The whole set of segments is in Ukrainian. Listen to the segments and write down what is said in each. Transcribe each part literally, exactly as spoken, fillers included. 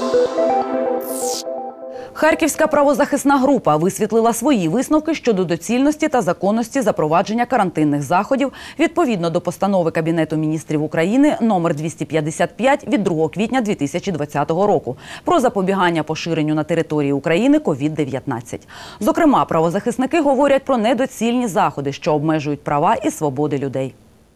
Харківська правозахисна група висвітлила свої висновки щодо доцільності та законності запровадження карантинних заходів відповідно до постанови Кабінету міністрів України номер двісті п'ятдесят п'ять від другого квітня дві тисячі двадцятого року про запобігання поширенню на території України ковід дев'ятнадцять. Зокрема, правозахисники говорять про недоцільні заходи, що обмежують права і свободи людей.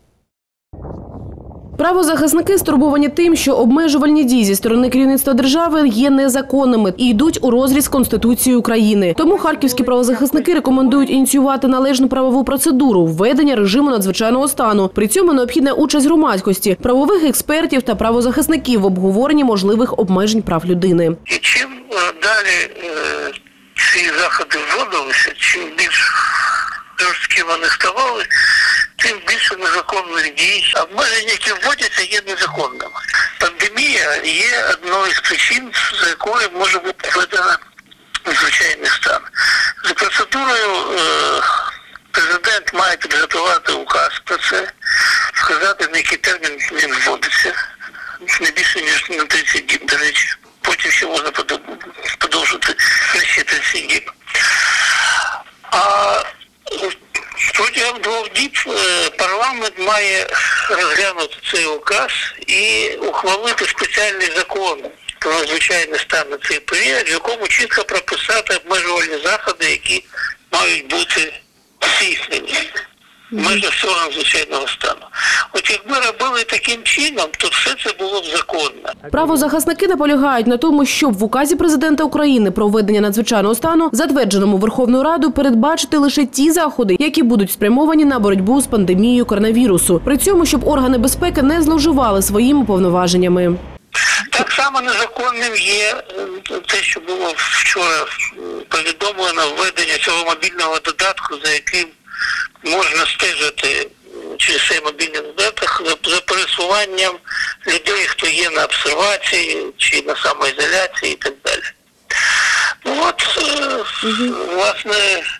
Правозахисники стурбовані тим, що обмежувальні дії зі сторони керівництва держави є незаконними і йдуть урозріз Конституції України. Тому харківські правозахисники рекомендують ініціювати належну правову процедуру введення режиму надзвичайного стану. При цьому необхідна участь громадськості, правових експертів та правозахисників в обговоренні можливих обмежень прав людини. І чим далі ці заходи вводилися, чим більш жорсткі вони ставали, тим більше незаконних дій. Обмеження, які вводяться, є незаконними. Пандемія є одною з причин, за якою може бути введено надзвичайний стан. За процедурою президент має підготувати указ про це, сказати, на який термін він вводиться, не більше, ніж на тридцять діб, до речі. Потім ще можна подовжити на ще тридцять діб. А протягом двох діб парламент має розглянути цей указ і ухвалити спеціальний закон про надзвичайний стан на цей період, в якому чітко прописати обмежувальні заходи, які мають бути здійснені в межах цього надзвичайного стану. От якби робили таким чином, то все це було б законно. Правозахисники наполягають на тому, щоб в указі президента України про введення надзвичайного стану, затвердженому Верховною Радою, передбачити лише ті заходи, які будуть спрямовані на боротьбу з пандемією коронавірусу. При цьому, щоб органи безпеки не зловживали своїми повноваженнями. Так само незаконним є те, що було вчора повідомлено, введення цього мобільного додатку, за яким можна стежити через цей мобільний додаток за пересуванням людей, хто є на обсервації чи на самоізоляції і так далі. Ну от, угу. власне,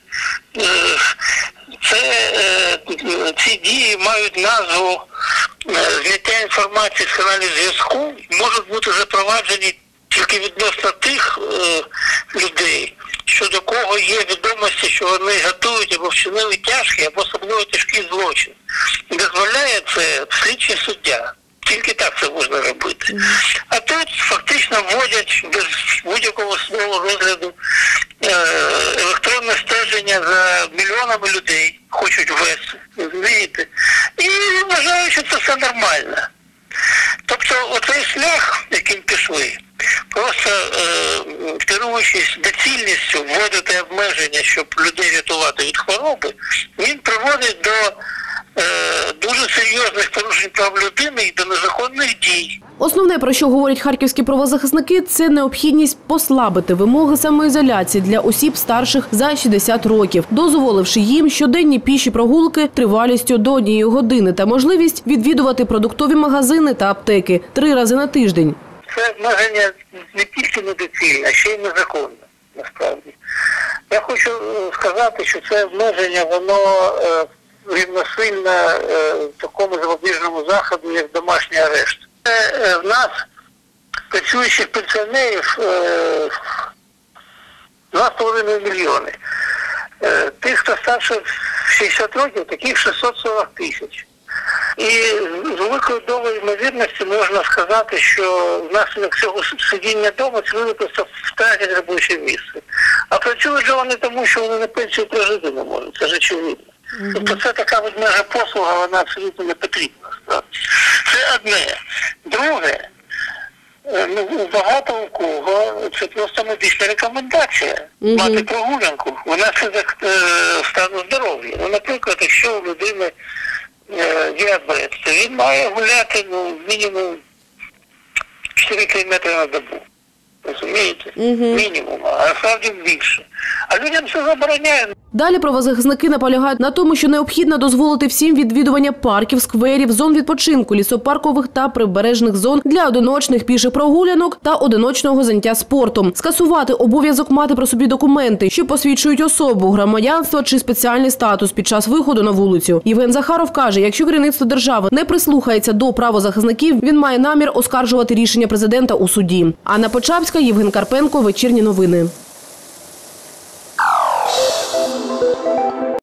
це, ці дії мають назву зняття інформації з каналів зв'язку, можуть бути запроваджені тільки відносно тих людей, щодо кого є відомості, що вони готують або вчинили тяжкий, або особливо тяжкий злочин. Дозволяє це слідчий суддя. Тільки так це можна робити. А тут фактично вводять без будь-якого свого розгляду електронне стеження за мільйонами людей, хочуть ввести, розумієте? І вважаю, що це все нормально. Тобто оцей шлях, яким пішли, просто е, керуючись доцільністю вводити обмеження, щоб людей рятувати від хвороби, він приводить до е, дуже серйозних порушень прав людини і до незаконних дій. Основне, про що говорять харківські правозахисники, це необхідність послабити вимоги самоізоляції для осіб старших за шістдесят років, дозволивши їм щоденні піші прогулки тривалістю до однієї години та можливість відвідувати продуктові магазини та аптеки три рази на тиждень. Це обмеження не тільки недоцільне, а ще й незаконне, насправді. Я хочу сказати, що це обмеження, воно е, рівносильно е, такому запобіжному заходу, як домашній арешт. Е, в нас працюючих пенсіонерів е, два з половиною мільйони. Е, тих, хто старше шістдесят років, таких шістсот сорок тисяч. І з великою долею ймовірності можна сказати, що внаслідок цього сидіння вдома це вони просто втратять робоче місце. А працюють же вони тому, що вони на пенсію прожити не можуть, це ж очевидно. Mm-hmm. Тобто це така ведмежа послуга, вона абсолютно не потрібна. Це одне. Друге, ну, багато у кого це просто медична рекомендація, mm-hmm. мати прогулянку, вона це е, стану здоров'я. Ну, наприклад, якщо у людини діабет, то він має гуляти, ну, мінімум чотири кілометри на добу. Розумієте? Mm-hmm. Мінімум, а насправді більше. А людям це забороняє. Далі правозахисники наполягають на тому, що необхідно дозволити всім відвідування парків, скверів, зон відпочинку, лісопаркових та прибережних зон для одиночних піших прогулянок та одиночного заняття спортом. Скасувати обов'язок мати при собі документи, що посвідчують особу, громадянство чи спеціальний статус під час виходу на вулицю. Євген Захаров каже, якщо керівництво держави не прислухається до правозахисників, він має намір оскаржувати рішення президента у суді. Анна Почапська, Євген Карпенко, Вечірні новини.